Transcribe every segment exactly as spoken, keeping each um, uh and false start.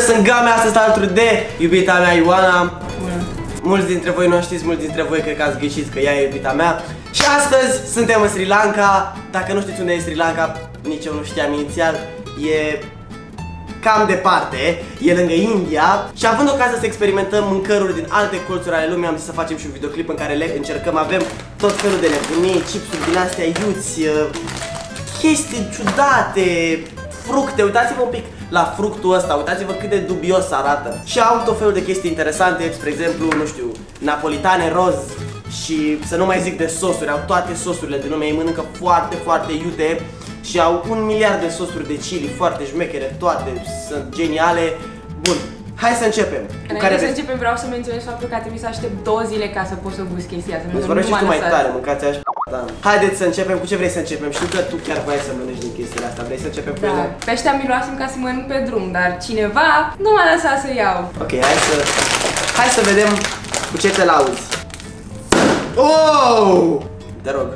sunt Game, astăzi alături de iubita mea Ioana. Bună. Mulți dintre voi nu știți, mulți dintre voi cred că ați ghicit că ea e iubita mea. Și astăzi suntem în Sri Lanka. Dacă nu știți unde e Sri Lanka, nici eu nu știam inițial. E cam departe, e lângă India. Și având ocazia să experimentăm mâncăruri din alte colțuri ale lumii, am zis să facem și un videoclip în care le încercăm. Avem tot felul de nebunii, chipsuri din astea iuți, chestii ciudate, fructe. Uitați-vă un pic la fructul ăsta, uitați-vă cât de dubios arată. Și au tot felul de chestii interesante, spre exemplu, nu știu, napolitane roz. Și să nu mai zic de sosuri, au toate sosurile de lume, ei mănâncă foarte, foarte iute. Și au un miliard de sosuri de chili foarte șmechere, toate sunt geniale. Bun, hai să începem. Înainte să începem vreau să menționez faptul că a trebuit să aștept două zile ca să pot să gust chestia asta. Îți vorbești tu mai tare, mâncați așa. Da. Haideți să începem, cu ce vrei să începem? Știu că tu chiar vrei să mănânci din chestiile astea, vrei să începem cu da. ele? Peștea miroasem ca să mănânc pe drum, dar cineva nu m-a lăsat să iau. Ok, hai să, hai să vedem cu ce te lauzi. Oh! Te rog.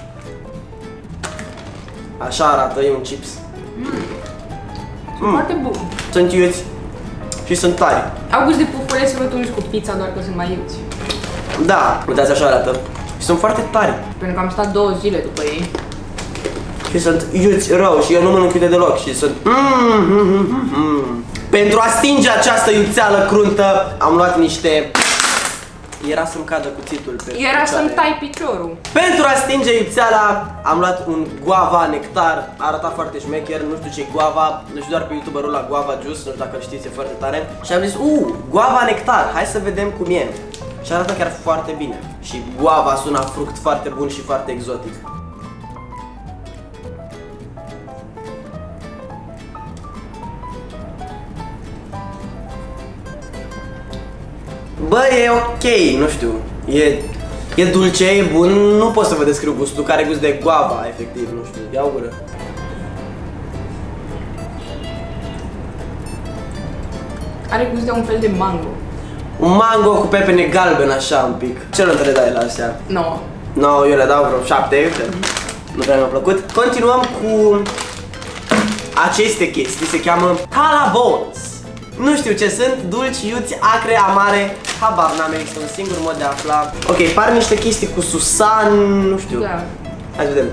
Așa arată, e un chips. Mm. Sunt mm. foarte bun. Sunt iuți și sunt tari. Au gust de pufulețe rotunji cu pizza, doar că sunt mai iuți. Da, uitați, așa arată. Și sunt foarte tari. Pentru că am stat două zile după ei. Și sunt iuți rău și eu nu mănânc iute deloc și sunt... Mm, mm, mm, mm. Pentru a stinge această iuțeală cruntă am luat niște... Era să-mi cadă cuțitul pe Era să-mi tai piciorul. Pentru a stinge iuțeala am luat un guava nectar. Arăta foarte șmecher, nu știu ce e guava. Nu știu doar pe youtuberul la Guava Juice, nu știu dacă îl știți, e foarte tare. Și am zis, uh, guava nectar, hai să vedem cum e. Și arată chiar foarte bine. Și guava sună fruct foarte bun și foarte exotic. Bă, e ok, nu știu, e, e dulce, e bun, nu pot să vă descriu gustul, care gust de guava, efectiv, nu știu, ia o gură. Are gust de un fel de mango. Un mango cu pepene galben, așa, un pic. Ce notă le dai la astea? nouă. nouă, eu le dau vreo șapte, nu prea mi-a plăcut. Continuăm cu aceste chestii, se cheamă Calabones. Nu știu ce sunt, dulci, iuți, acre, amare, habar n-am, există un singur mod de a afla. Ok, par niște chestii cu susan, nu știu. Da. Hai să vedem.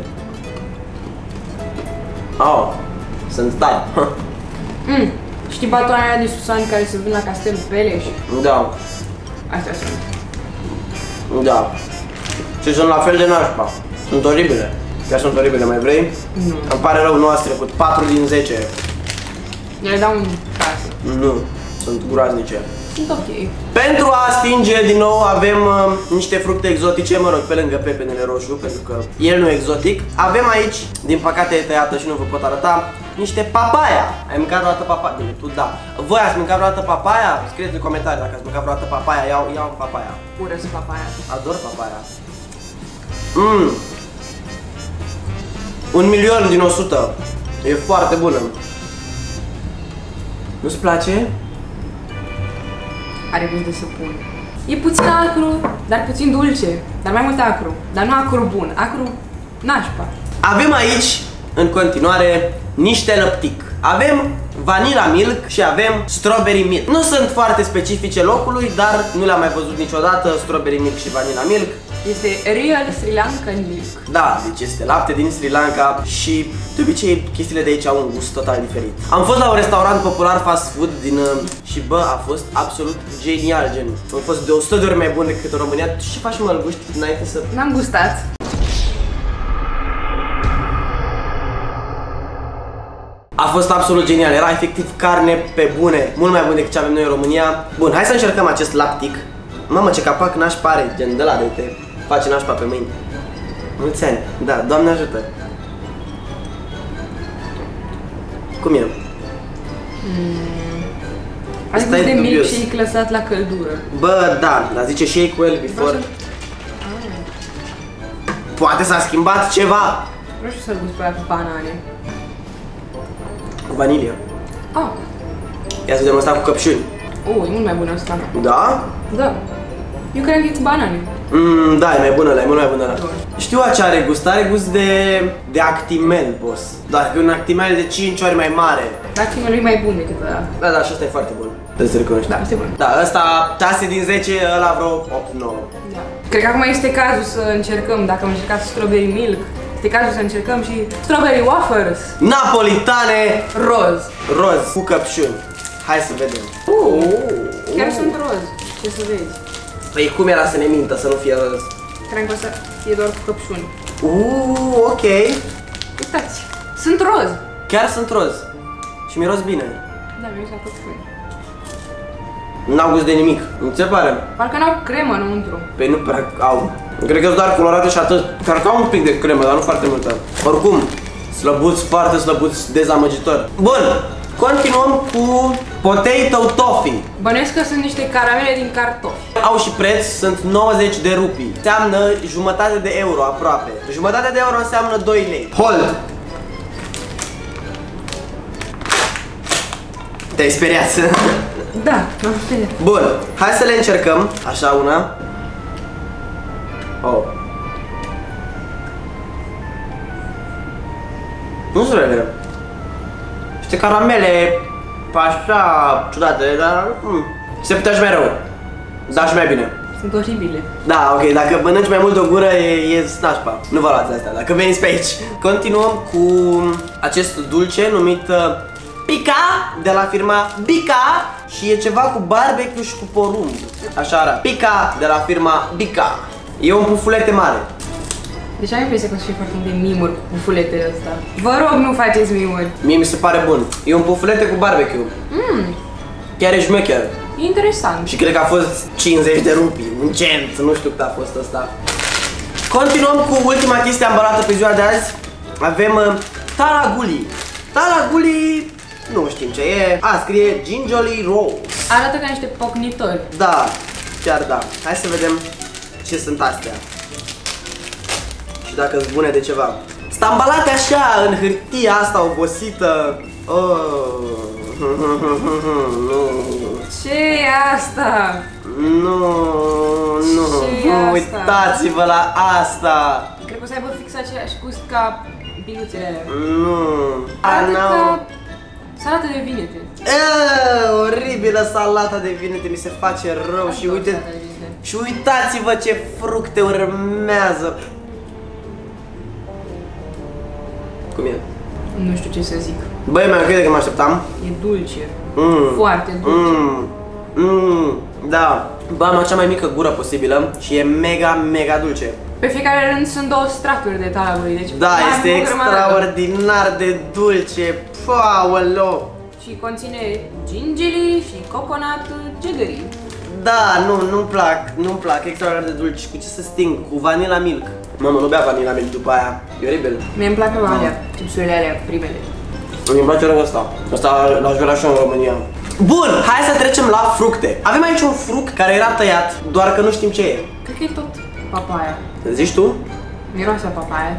Oh, sunt tari. Mm. Știi batoane aia de susani care se vând la Castelul Peleș? Da. Astea sunt. Da. Și sunt la fel de nașpa. Sunt oribile. Chiar sunt oribile, mai vrei? Nu. Îmi pare rău, nu ați trecut. patru din zece. Eu le dau un casă. Nu, sunt groaznice. Sunt ok. Pentru a stinge, din nou, avem uh, niște fructe exotice, mă rog, pe lângă pepenele roșu, pentru că el nu e exotic. Avem aici, din păcate e tăiată și nu vă pot arăta, niște papaya. Ai mâncat vreodată papaya? Bine, tu da. Voi ați mâncat vreodată papaya? Scrieți în comentarii dacă ați mâncat vreodată papaya, iau, iau papaya. Urăsc papaya. Ador papaya. Mmm. Un milion din o sută. E foarte bună. Nu-ți place? Are gust de săpun. E puțin acru, dar puțin dulce. Dar mai mult acru. Dar nu acru bun, acru nașpa. Avem aici, în continuare, niște lăptic. Avem vanilla milk și avem strawberry milk. Nu sunt foarte specifice locului, dar nu le-am mai văzut niciodată, strawberry milk și vanilla milk. Este real Sri Lankan milk. Da, deci este lapte din Sri Lanka și de obicei chestiile de aici au un gust total diferit. Am fost la un restaurant popular fast food din și bă, a fost absolut genial, gen. A fost de o sută de ori mai bun decât în România. Tu ce faci, mă, îl guști înainte să... N-am gustat. A fost absolut genial, era efectiv carne pe bune, mult mai bun decât ce avem noi în România. Bun, hai să încercăm acest laptic. Mamă, ce capac nașpa are, gen de la de te face nașpa pe mâini. Mulți ani, da, Doamne ajută. Cum e? Mm. Are gust de milk shake lăsat la căldură. Bă, da, dar zice shake well before. Poate s-a schimbat ceva. Vreau și să-l gust pe aia cu banane. Cu vanilie. Ah. Ia să vedem asta cu căpșuni. Oh, e mult mai bună asta. Da? Da. Eu cred că e cu banane. Mmm, da, e mai bună ăla, e mult mai bună ăla. Știu ce are gust, are gust de, de actimel, boss. Dar e un actimel de cinci ori mai mare. fracțiunea lui e mai bun decât ăla. Da, da, și ăsta e foarte bun. Trebuie să recunoști. Da, este bun. Da, ăsta șase din zece, ăla vreo opt nouă. Da. Cred că acum este cazul să încercăm, dacă am încercat strawberry milk, este cazul să încercăm și strawberry wafers. Napolitane Roz. roz cu căpșuni. Hai să vedem. Uh, chiar sunt roz. Ce să vezi? Păi cum era să ne mintă să nu fie roz? Cred că o să fie doar cu căpșuni. Uuu, ok. Uitați, sunt roz. Chiar sunt roz. Și miros bine. Da, mi-a la căpșuni. N-au gust de nimic, nu ți se pare? Parcă n-au cremă înăuntru. Păi nu prea au. Cred că sunt doar colorate și atât. Cred că au un pic de cremă, dar nu foarte multă. Oricum, slăbuț, foarte slăbuț, dezamăgitor. Bun, continuăm cu potato toffee. Bănuiesc că sunt niște caramele din cartofi. Au și preț, sunt nouăzeci de rupii. Înseamnă jumătate de euro aproape. Jumătate de euro înseamnă doi lei. Hold! Te-ai speriat? Da, m-am speriat. Bun, hai să le încercăm. Așa una. Oh. Nu sunt rele. Niște caramele așa ciudate, dar mm, se putea și mai rău. Dar și mai bine. Sunt oribile. Da, ok, dacă mănânci mai mult de o gură e, e nașpa. Nu vă luați astea, dacă veniți pe aici. Continuăm cu acest dulce numit uh, Pica, de la firma Bica. Și e ceva cu barbecue și cu porumb. Așa arată. Pica, de la firma Bica. E un pufulete mare. Deci am impresia că o să fie foarte multe mimuri cu pufuletele ăsta. Vă rog, nu faceți mimuri. Mie mi se pare bun. E un pufulete cu barbecue. Mmm, Chiar e șmecher. e interesant. Și cred că a fost cincizeci de rupii, un cent, nu știu cât a fost ăsta. Continuăm cu ultima chestie ambalată pe ziua de azi. Avem uh, Taraguli. Taraguli, nu știm ce e. A, scrie Gingerly Rolls. Arată ca niște pocnitori. Da, chiar da. Hai să vedem ce sunt astea. Și dacă sunt bune de ceva. Sunt ambalate așa, în hârtia asta obosită. Oh. Nu. Ce e asta? Nu, nu, Ce-i nu asta? uitați-vă la asta. Cred că o să aibă fix aceeași gust ca biluțele alea. Nu. Arată Anau. ca salată de vinete. Eee, oribilă salata de vinete, mi se face rău. Și uite, Salată de vinete. și uitați-vă ce fructe urmează. Cum e? Nu știu ce să zic. Băi, mai crede că mă așteptam. E dulce. Mm. Foarte dulce. Mm. Mm. Da. Bă, am cea mai mică gură posibilă și e mega, mega dulce. Pe fiecare rând sunt două straturi de taraguri, deci Da, mai este mult grămadă. extraordinar de dulce. Paolo. Și conține gingerly și coconut jaggery. Da, nu, nu-mi plac, nu-mi plac, extraordinar de dulce. Cu ce să sting? Cu vanilla milk. Mamă, nu bea vanilla milk după aia, e oribil. Mie îmi plac alea, chipsurile alea primele. Îmi place rău ăsta. Ăsta l-aș vrea și eu în România. Bun, hai să trecem la fructe. Avem aici un fruct care era tăiat, doar că nu știm ce e. Cred că e tot papaya. Zici tu? Miroase a papaya.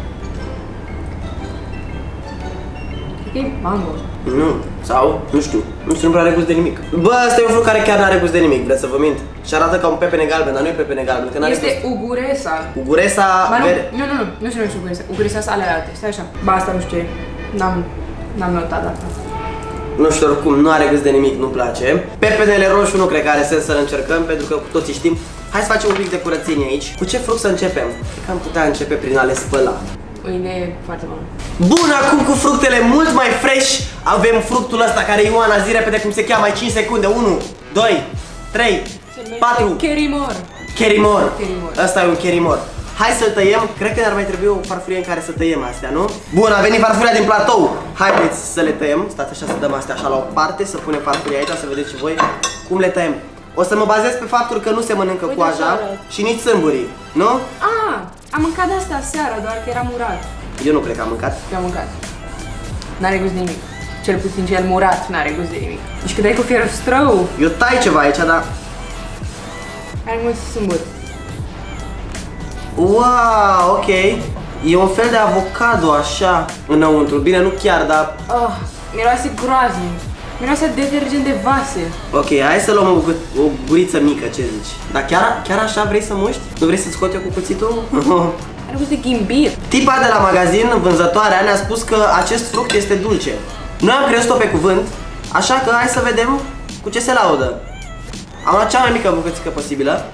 Cred că e mango. Nu, sau, nu știu, nu știu, nu prea are gust de nimic. Bă, ăsta e un fruct care chiar n-are gust de nimic, vreți să vă mint? Și arată ca un pepene galben, dar nu e pepene galben, că n-are Este gust. uguresa. Uguresa Ba nu, verde. nu, nu, nu, nu știu, nu știu uguresa. Uguresa sunt ale alte, stai așa. Ba, asta nu știu ce e. N-am, n-am notat asta. Nu știu, oricum, nu are gust de nimic, nu-mi place. Pepenele roșu nu cred că are sens să-l încercăm, pentru că cu toții știm. Hai să facem un pic de curățenie aici. Cu ce fruct să începem? Cred că am putea începe prin a le spăla. O idee foarte bună. Bun, acum cu fructele mult mai fresh avem fructul ăsta care Ioana, zi repede cum se cheamă, ai cinci secunde. unu, doi, trei, patru. Cherimor. Cherimor. Cherimor. Ăsta e un cherimor. Hai să-l tăiem. Cred că ne-ar mai trebui o farfurie în care să tăiem astea, nu? Bun, a venit farfuria din platou. Haideți să le tăiem. Stați așa să dăm astea așa la o parte, să punem farfuria aici, să vedeți și voi cum le tăiem. O să mă bazez pe faptul că nu se mănâncă Uite coaja așa arată. și nici sâmburii, nu? Ah, am mâncat de asta seara, doar că era murat. Eu nu cred că am mâncat. Eu am mâncat. N-are gust de nimic. Cel puțin cel murat n-are gust de nimic. Deci când ai cu fier strău, Eu tai ceva aici, dar... are mulți sâmburi. Wow, ok. E un fel de avocado așa înăuntru. Bine, nu chiar, dar... Oh, miroase groaznic. Miroase detergent de vase. Ok, hai să luăm o, gu- o guriță mică, ce zici? Dar chiar, chiar așa vrei să muști? Nu vrei să-ți scot eu cu cuțitul? Are gust de ghimbir. Tipa de la magazin, vânzătoarea, ne-a spus că acest fruct este dulce. Noi am crezut-o pe cuvânt, așa că hai să vedem cu ce se laudă. Am luat cea mai mică bucățică posibilă.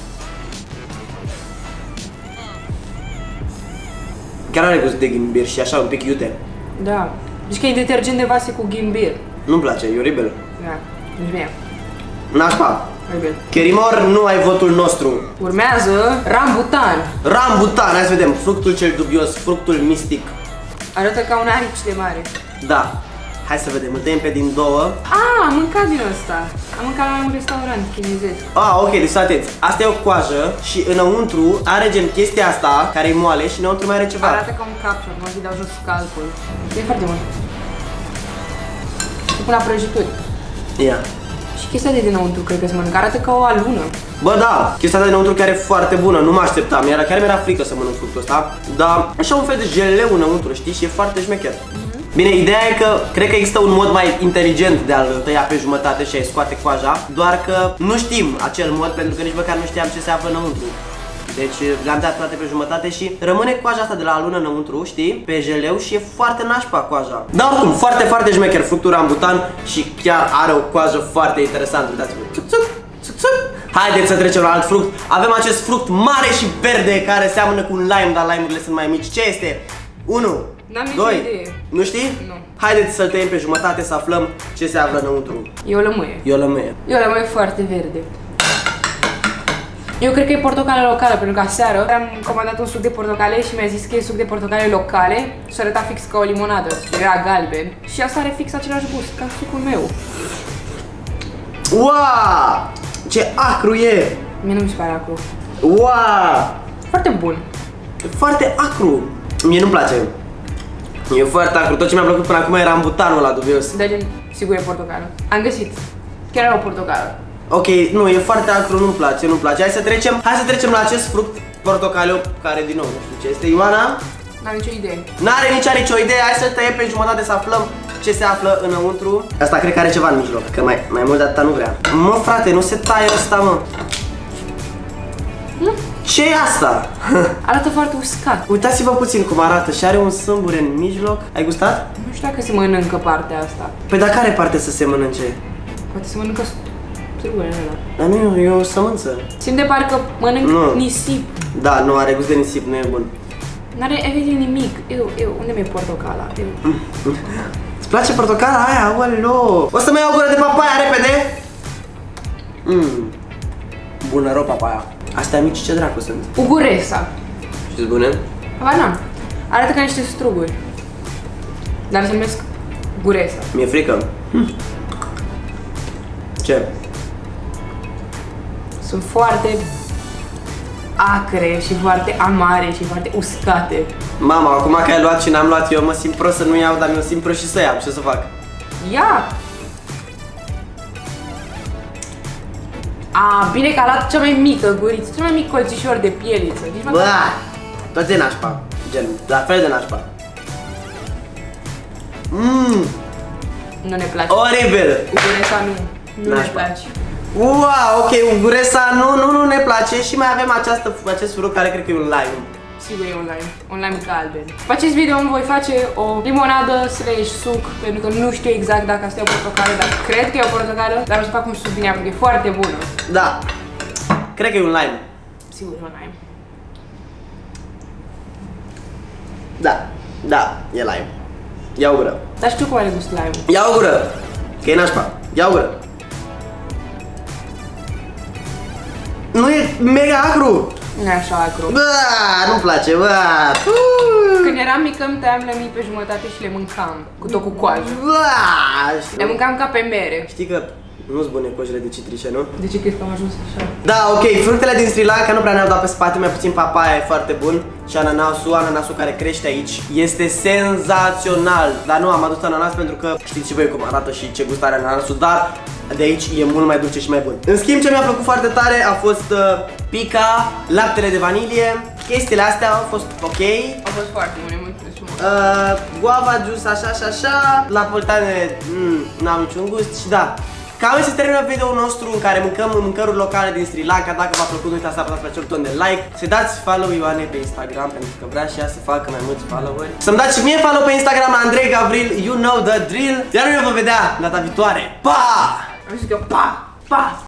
Chiar are gust de ghimbir și așa un pic iute. Da. Zici că e detergent de vase cu ghimbir. Nu-mi place, e oribil. Da, nici mie. Nașpa. Oribil. Kerimor, nu ai votul nostru. Urmează rambutan. Rambutan, hai să vedem. Fructul cel dubios, fructul mistic. Arată ca un arici de mare. Da. Hai să vedem, îl tăiem pe din două. Ah, am mâncat din ăsta. Am mâncat la un restaurant chinezesc. Ah, ok, deci să atenți. Asta e o coajă și înăuntru are gen chestia asta, care e moale și înăuntru mai are ceva. Arată ca un cap și acum îi dau jos scalpul. E foarte bun. Se pun la prăjituri. Ia. Și chestia de dinăuntru cred că se mănâncă. Arată ca o alună. Bă, da, chestia de dinăuntru chiar e foarte bună, nu mă așteptam, iar chiar mi-era frică să mănânc fructul ăsta. Dar așa un fel de geleu înăuntru, știi, și e foarte șmecher. Bine, ideea e că cred că există un mod mai inteligent de a-l tăia pe jumătate și a-i scoate coaja, doar că nu știm acel mod pentru că nici măcar nu știam ce se află înăuntru. Deci le-am dat toate pe jumătate și rămâne coaja asta de la alună înăuntru, știi, pe geleu și e foarte nașpa coaja. Dar oricum, foarte, foarte șmecher fructul rambutan și chiar are o coajă foarte interesantă, uitați-vă. Haideți să trecem la alt fruct. Avem acest fruct mare și verde care seamănă cu un lime, dar lime-urile sunt mai mici. Ce este? unu, doi, nu știi? Nu. Haideți să-l tăiem pe jumătate să aflăm ce se află înăuntru. E o lămâie. E o lămâie. E o lămâie foarte verde. Eu cred că e portocale locală, pentru că aseară am comandat un suc de portocale și mi-a zis că e suc de portocale locale și arăta fix ca o limonadă. Era galben și asta are fix același gust ca sucul meu. Wow! Ce acru e! Mie nu mi se pare acru. Wow! Foarte bun. E foarte acru. Mie nu-mi place. E foarte acru. Tot ce mi-a plăcut până acum era rambutanul ăla dubios. Dar gen, sigur e portocală. Am găsit. Chiar era o portocală. Ok, nu, e foarte acru, nu-mi place, nu-mi place. Hai să trecem, hai să trecem la acest fruct portocaliu, care din nou nu știu ce este. Ioana? N-am nicio idee. N-are nici are nicio idee, hai să tăiem pe jumătate să aflăm ce se află înăuntru. Asta cred că are ceva în mijloc, că mai, mai mult de atâta nu vrea. Mă, frate, nu se taie ăsta, mă. Nu? Ce e asta? Arată foarte uscat. Uitați-vă puțin cum arată și are un sâmbure în mijloc. Ai gustat? Nu știu dacă se mănâncă partea asta. Păi dar care parte să se mănânce? Poate se mănâncă struguri în ăla. Dar nu, e o sămânță. Simt de parcă mănânc Nu. nisip. Da, nu, are gust de nisip, nu e bun. N-are efectiv nimic. Eu, eu, unde mi-e portocala? Eu. Îți place portocala aia? Aoleo! O să mă iau o gură de papaia repede! Mmm. Bună rău papaia. Astea mici ce dracu sunt? Uguresa. Știți bune? Aba n-am. Arată ca niște struguri. Dar se numesc guresa. Mi-e frică. Hm. Ce? Sunt foarte acre și foarte amare și foarte uscate. Mama, acum că ai luat și n-am luat eu, mă simt prost să nu iau, dar mi-o simt prost și să iau. Ce să fac? Ia! A, bine că a luat cea mai mică guriță, cel mai mic colțișor de pieliță. Bă, tot e nașpa. Gen, la fel de nașpa. Mmm. Nu ne place. Oribil. Uguresa nu. Nu Nașpa. ne place. Wow, ok, uguresa nu, nu, nu ne place și mai avem această, acest fruct care cred că e un lime. Sigur e un lime, un lime galben. Pe acest video îmi voi face o limonadă slash suc, pentru că nu știu exact dacă asta e o portocală, dar cred că e o portocală, dar o să fac un suc din ea, pentru că e foarte bună. Da, cred că e un lime. Sigur e un lime. Da, da, e lime. Ia o gură. Dar știu cum are gust lime. Ia o gură, că e nașpa. Ia o gură. Nu e mega acru. Nu e așa acru. Bă, nu-mi place, bă. Când eram mică îmi tăiam lămii pe jumătate și le mâncam, cu tot cu coajă. Bă, Le mâncam ca pe mere. știi că nu-s bune cojile de citrice, nu? De ce crezi că am ajuns așa? Da, ok, fructele din Sri Lanka nu prea ne-au dat pe spate, mai puțin papaya e foarte bun. Și ananasul, ananasul care crește aici, este senzațional. Dar nu, am adus ananas pentru că știți și voi cum arată și ce gust are ananasul, dar de aici e mult mai dulce și mai bun. În schimb, ce mi-a plăcut foarte tare a fost uh, pica, laptele de vanilie. Chestiile astea au fost ok. Au fost foarte bune, mulțumesc frumos. Uh, guava juice așa și așa. La poltane mm, n-am niciun gust și da, Cam se termină videoul nostru în care mâncăm mâncăruri locale din Sri Lanka. Dacă v-a plăcut, nu uitați să apăsați pe acel buton de like, să dați follow Ioane pe Instagram pentru că vrea și ea să facă mai mulți followeri. Să-mi dați și mie follow pe Instagram la Andrei Gavril, you know the drill. Iar noi ne vom vedea data viitoare. Pa! Am zis că pa! Pa!